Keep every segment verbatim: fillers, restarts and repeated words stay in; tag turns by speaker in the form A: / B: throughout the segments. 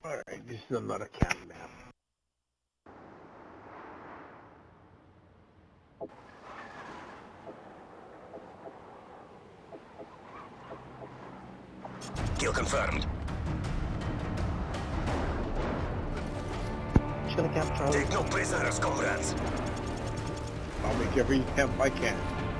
A: Alright, this is another camp map.
B: Kill confirmed.
C: Just gonna camp Charlie.
B: Take no prisoners, comrades.
A: I'll make every attempt I can.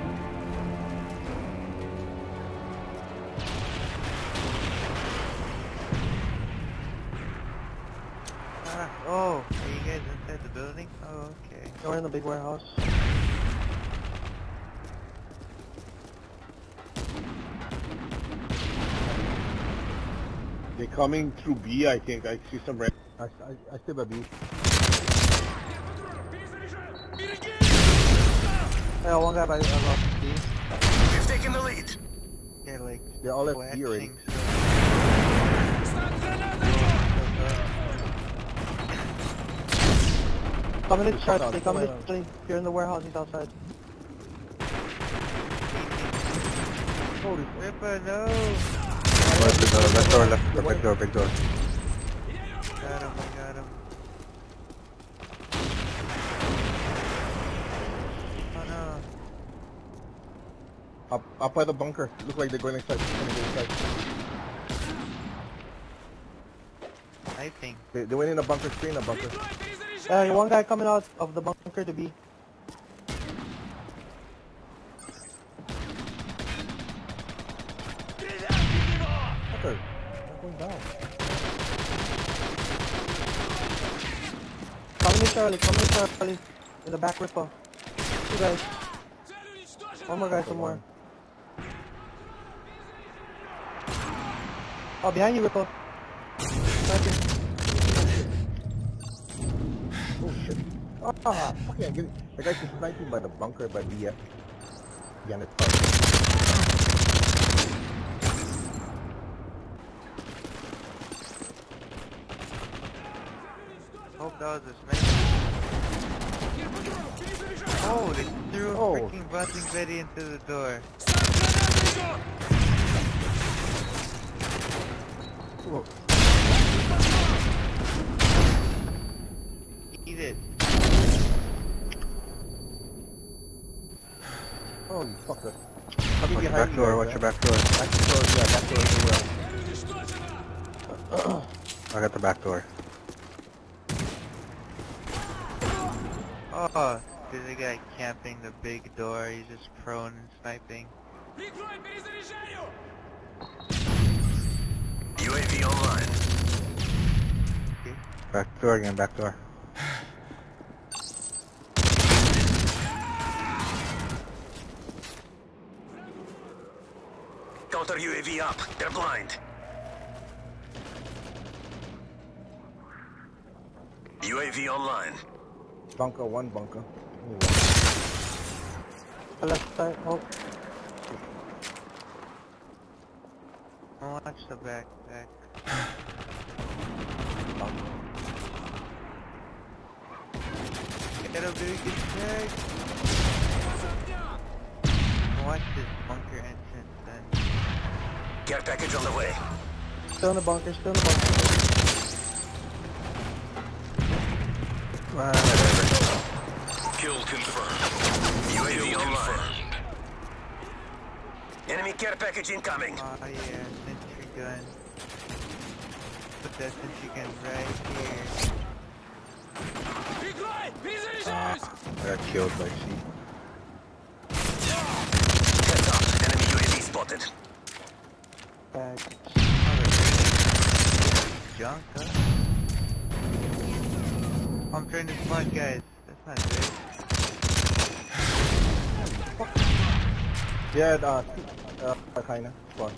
D: Ah, oh, are you guys inside the building? Oh, okay.
C: We're in the big warehouse.
A: They're coming through B, I think. I see some red. I, I, I see a B.
C: Yeah, one guy by the uh, B.
B: We've taken the lead.
D: They're like
A: They're all at B already.
D: flashing, so...
C: Coming in
A: He's
C: Charlie,
A: outside,
C: coming in
A: outside.
C: Charlie. If you're in the warehouse, he's outside.
A: Holy
D: Ripper, no!
E: Left door, left door, left door, big door, big door.
D: Got him, I got him. Oh no.
A: Up, up by the bunker. Look like they're going inside. They're going inside.
D: I think.
A: They, they went in a bunker, straight in a bunker.
C: Uh, one guy coming out of the bunker to B.
A: Bunker. They're going down.
C: Coming in Charlie, coming in Charlie. In the back ripper. Two guys. One more guy somewhere. Oh, behind you, Ripper. Sniping.
A: Oh shit. Ah, fucking I get it. The guy's just sniping by the bunker by B F. Behind the car.
D: Hope that was a sniper. Oh, they threw a
A: Oh.
D: freaking busting Betty into the door.
A: Whoa.
D: Eat it.
A: Oh, you fucker. Coming
E: Watch your
A: behind
E: back
A: you
E: door,
A: guys,
E: watch
A: man.
E: your back door.
A: Back door, yeah, back door as well.
E: I got the back door.
D: Oh, there's a guy camping the big door. He's just prone and sniping.
B: U A V online.
E: Back door again, back door.
B: Counter U A V up. They're blind. U A V online.
A: Bunker, one bunker.
C: Left side. Oh,
D: Watch the backpack. Get up, dude. Get back. Watch this bunker entrance then.
B: Care package on the way.
C: still in the bunker, still in the bunker.
B: Kill confirmed. U A V online. Enemy care package incoming.
D: Oh yeah, sentry gun. Put that sentry gun right here.
E: I got killed by C.
B: Heads up. Enemy U A V spotted.
C: Bag.
D: Junk, huh? I'm trying to spawn guys. That's not good.
A: Yeah, uh, uh, kinda. Spawn.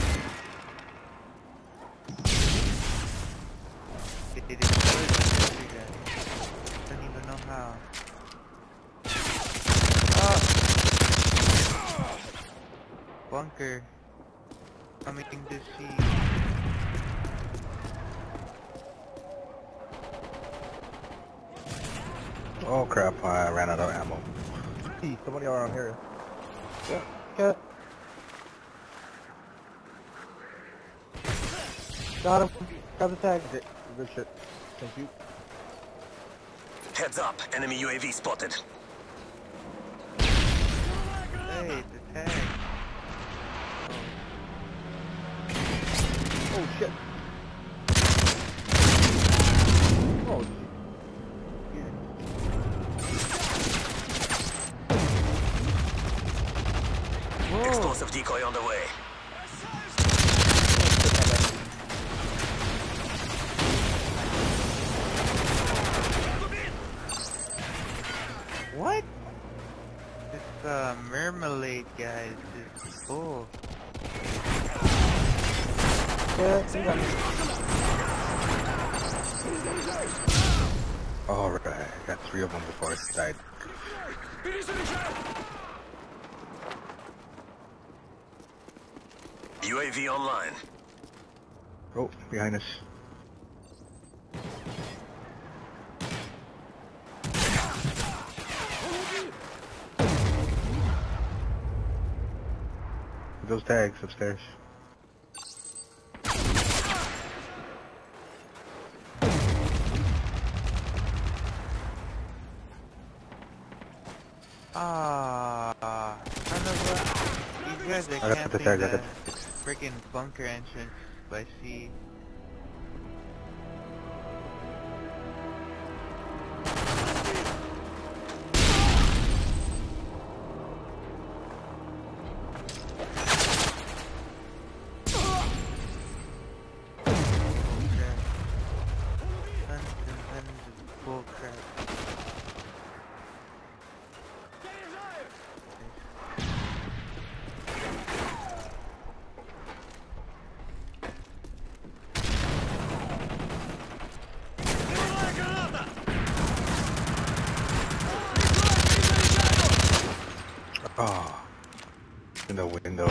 D: They did it for the sentry gun. Don't even know how. Ah! Bunker. Coming to see.
E: Oh crap, I ran out of ammo.
A: See, somebody around here.
C: Yeah, get. Got him. Got the tag.
A: They, Good shit. Thank you.
B: Heads up. Enemy U A V spotted.
D: Hey, the tag.
A: Oh shit. Oh shit.
B: Explosive decoy on the way.
D: What? This uh, Marmalade guys is cool.
C: Yeah, see that.
E: Alright, I got three of them before I died.
B: U A V online.
E: Oh, behind us. Those tags upstairs.
D: Ah, son of a... These guys are
E: I got the
D: camping
E: tag, I
D: the
E: got
D: freaking bunker entrance by sea.
E: Oh, in the window.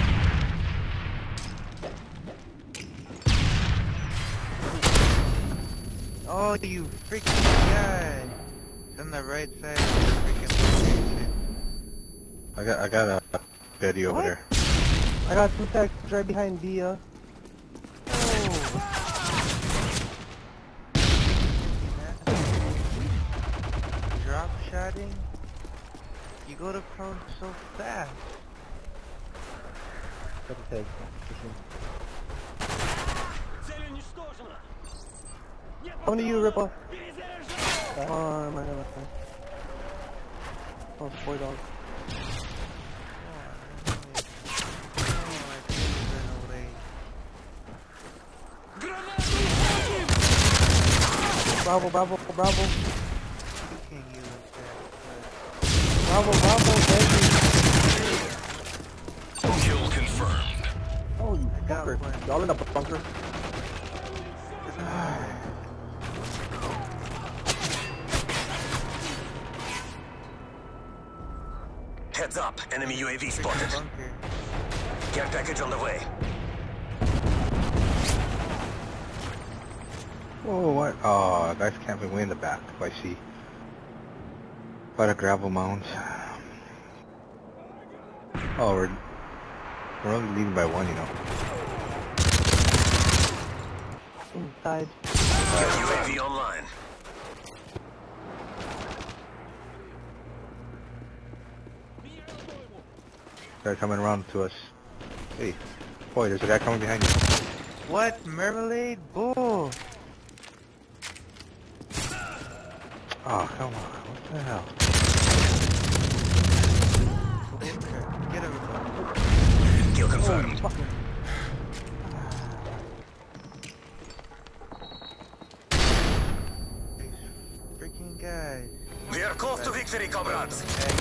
D: Oh, you freaking guy! It's on the right side of the freaking location.
E: I got, I got a Betty over
C: What?
E: there.
C: I got two tags right behind the, uh...
D: Drop shotting? You go to prone so fast.
A: Got the tag.
C: Come to you, Ripper. Oh, my god. Oh, boy dog. Bravo, bravo, bravo.
D: Kicking you with that,
C: Bravo, bravo, baby.
B: Kill confirmed.
A: Oh, you
D: got
A: bunker.
D: one.
A: Y'all in the bunker?
B: Heads up. Enemy U A V
D: but
B: spotted.
D: bunker.
B: Care package on the way.
E: Oh, what? Oh, guys camping way in the back. I see. By the gravel mounds. Oh, we're we're only leading by one, you know.
C: Mm, died.
B: U A V online.
E: They're coming around to us. Hey, boy, there's a guy coming behind you.
D: What? Marmalade? Bull!
E: Oh, come on. What the hell?
D: Get him.
B: Kill confirmed.
A: Fucking.
D: These freaking guys.
B: We are close to victory, comrades.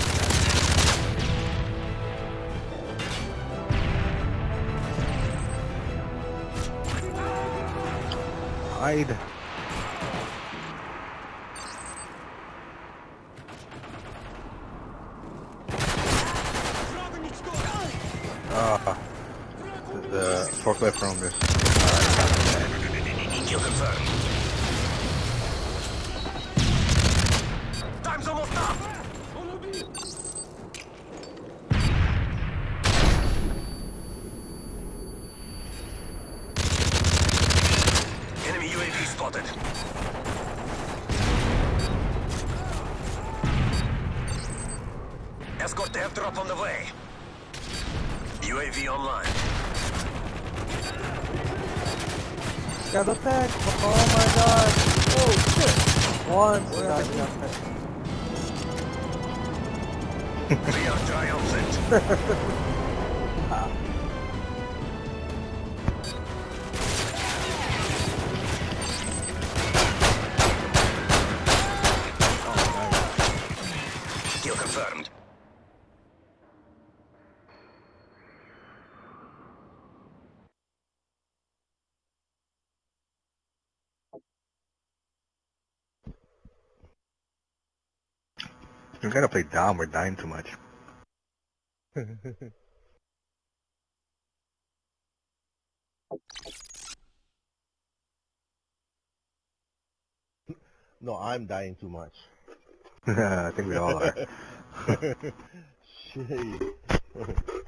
E: Hide. Ah, the, the forklift from this.
B: Kill confirmed. Time's almost up. Enemy U A V spotted. Airdrop on the way. U A V online.
C: Got the pack. Oh my god. Oh shit. One. Oh, God, we got pack.
B: We are triumphant. Kill confirmed.
E: You gotta play Dom, we're dying too much.
A: No, I'm dying too much.
E: I think we all are.
A: Shit.